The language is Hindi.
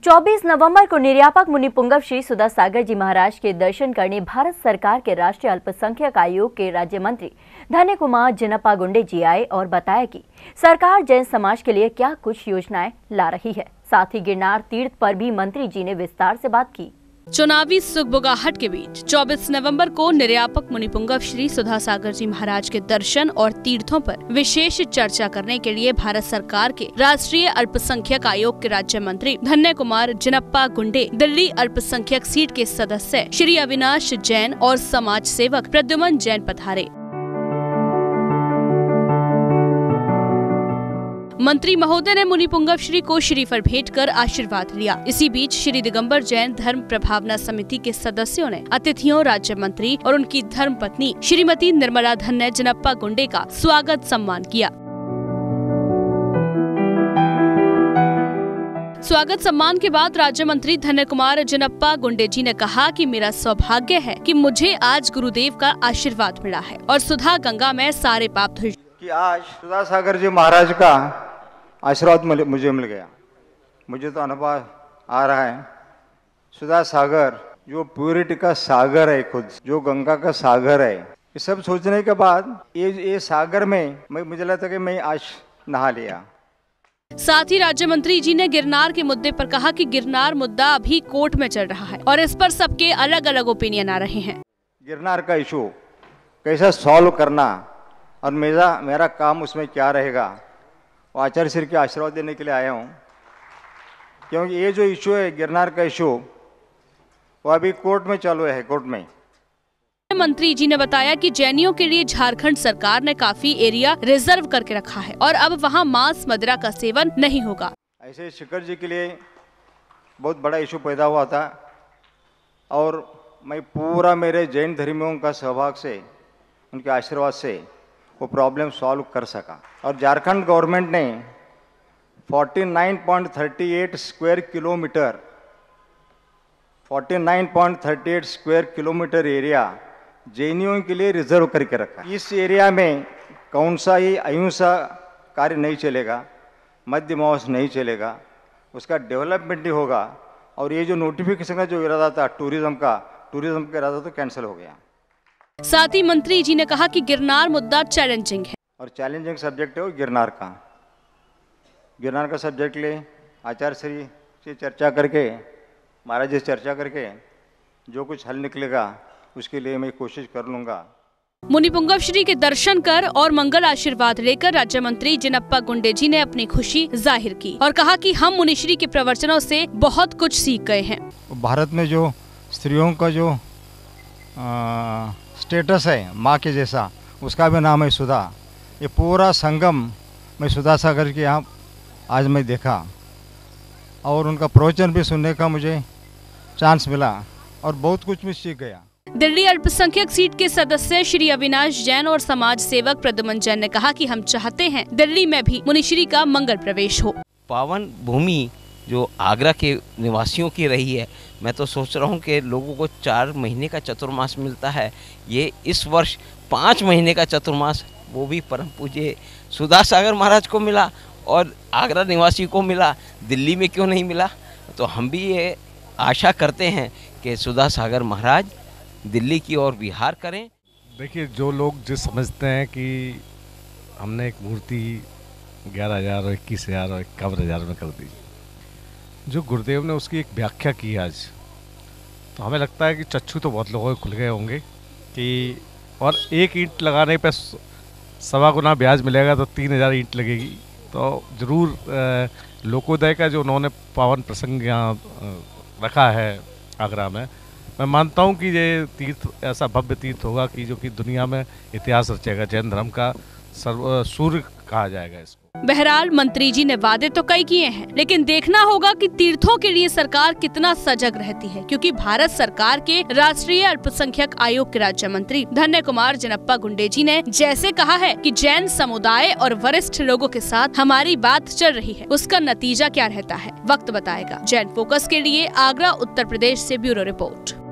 24 नवंबर को निर्यापक मुनि पुंगव श्री सुधा सागर जी महाराज के दर्शन करने भारत सरकार के राष्ट्रीय अल्पसंख्यक आयोग के राज्य मंत्री धन्य कुमार जिनप्पा गुंडे जी आए और बताया कि सरकार जैन समाज के लिए क्या कुछ योजनाएं ला रही है। साथ ही गिरनार तीर्थ पर भी मंत्री जी ने विस्तार से बात की। चुनावी सुगबुगाहट के बीच 24 नवंबर को निर्यापक मुनि पुंगव श्री सुधा सागर जी महाराज के दर्शन और तीर्थों पर विशेष चर्चा करने के लिए भारत सरकार के राष्ट्रीय अल्पसंख्यक आयोग के राज्य मंत्री धन्य कुमार जिनप्पा गुंडे, दिल्ली अल्पसंख्यक सीट के सदस्य श्री अविनाश जैन और समाज सेवक प्रद्युमन जैन पधारे। मंत्री महोदय ने मुनि पुंगव श्री को श्रीफल भेंट कर आशीर्वाद लिया। इसी बीच श्री दिगंबर जैन धर्म प्रभावना समिति के सदस्यों ने अतिथियों, राज्य मंत्री और उनकी धर्म पत्नी श्रीमती निर्मला धन्य जिनप्पा गुंडे का स्वागत सम्मान किया। स्वागत सम्मान के बाद राज्य मंत्री धन्य कुमार जिनप्पा गुंडे जी ने कहा कि मेरा सौभाग्य है कि मुझे आज गुरुदेव का आशीर्वाद मिला है और सुधा गंगा में सारे पाप धुल कि आज सुधा सागर जी महाराज का आशीर्वाद मुझे मिल गया। मुझे तो अनुभव आ रहा है, सुधा सागर जो प्योरिटी का सागर है, खुद जो गंगा का सागर है, ये सब सोचने के बाद ये सागर में मुझे लगता है कि मैं आज नहा लिया। साथ ही राज्य मंत्री जी ने गिरनार के मुद्दे पर कहा कि गिरनार मुद्दा अभी कोर्ट में चल रहा है और इस पर सबके अलग अलग ओपिनियन आ रहे हैं। गिरनार का इशू कैसा सॉल्व करना और मेरा काम उसमें क्या रहेगा, वो आचार्य श्री के आशीर्वाद देने के लिए आया हूँ। क्योंकि ये जो इशू है गिरनार का इशू, वो अभी कोर्ट में चालू है, कोर्ट में। मंत्री जी ने बताया कि जैनियों के लिए झारखंड सरकार ने काफी एरिया रिजर्व करके रखा है और अब वहां मांस मदिरा का सेवन नहीं होगा। ऐसे शिखर जी के लिए बहुत बड़ा इशू पैदा हुआ था और मैं पूरा मेरे जैन धर्मियों का सहभाग से, उनके आशीर्वाद से वो प्रॉब्लम सॉल्व कर सका। और झारखंड गवर्नमेंट ने 49.38 स्क्वायर किलोमीटर एरिया जैनियों के लिए रिजर्व करके रखा। इस एरिया में कौन सा ही अहिंसा कार्य नहीं चलेगा, मध्य मास नहीं चलेगा, उसका डेवलपमेंट ही होगा। और ये जो नोटिफिकेशन का जो इरादा था टूरिज्म का इरादा तो कैंसिल हो गया। साथ ही मंत्री जी ने कहा कि गिरनार मुद्दा चैलेंजिंग है और चैलेंजिंग सब्जेक्ट है वो गिरनार का सब्जेक्ट ले आचार्य श्री से चर्चा करके, महाराज जी से चर्चा करके जो कुछ हल निकलेगा उसके लिए मैं कोशिश कर लूंगा। मुनि पुंगव श्री के दर्शन कर और मंगल आशीर्वाद लेकर राज्य मंत्री जिनप्पा गुंडे जी ने अपनी खुशी जाहिर की और कहा कि हम मुनि श्री के प्रवचनों से बहुत कुछ सीख गए हैं। भारत में जो स्त्रियों का जो स्टेटस है माँ के जैसा, उसका भी नाम है सुधा। ये पूरा संगम मैं सुधा सागर के यहाँ आज मैं देखा और उनका प्रवचन भी सुनने का मुझे चांस मिला और बहुत कुछ भी सीख गया। दिल्ली अल्पसंख्यक सीट के सदस्य श्री अविनाश जैन और समाज सेवक प्रद्युमन जैन ने कहा कि हम चाहते हैं दिल्ली में भी मुनिश्री का मंगल प्रवेश हो। पावन भूमि जो आगरा के निवासियों की रही है, मैं तो सोच रहा हूँ कि लोगों को 4 महीने का चतुर्मास मिलता है, ये इस वर्ष 5 महीने का चतुर्मास वो भी परम पूज्य सुधा सागर महाराज को मिला और आगरा निवासी को मिला, दिल्ली में क्यों नहीं मिला। तो हम भी ये आशा करते हैं कि सुधा सागर महाराज दिल्ली की ओर विहार करें। देखिए, जो लोग जो समझते हैं कि हमने एक मूर्ति 11,000 और 21,000 और 51,000 में कर दी, जो गुरुदेव ने उसकी एक व्याख्या की आज, तो हमें लगता है कि चक्षु तो बहुत लोगों के खुल गए होंगे कि और एक ईंट लगाने पे 1.25 गुना ब्याज मिलेगा तो 3,000 ईंट लगेगी। तो ज़रूर लोकोदय का जो उन्होंने पावन प्रसंग यहाँ रखा है आगरा में, मैं मानता हूँ कि ये तीर्थ ऐसा भव्य तीर्थ होगा कि जो कि दुनिया में इतिहास रचेगा, जैन धर्म का सूर्य कहा जाएगा इसको। बहरहाल मंत्री जी ने वादे तो कई किए हैं, लेकिन देखना होगा कि तीर्थों के लिए सरकार कितना सजग रहती है, क्योंकि भारत सरकार के राष्ट्रीय अल्पसंख्यक आयोग के राज्य मंत्री धन्य कुमार जिनप्पा गुंडे जी ने जैसे कहा है कि जैन समुदाय और वरिष्ठ लोगों के साथ हमारी बात चल रही है, उसका नतीजा क्या रहता है वक्त बताएगा। जैन फोकस के लिए आगरा उत्तर प्रदेश से ब्यूरो रिपोर्ट।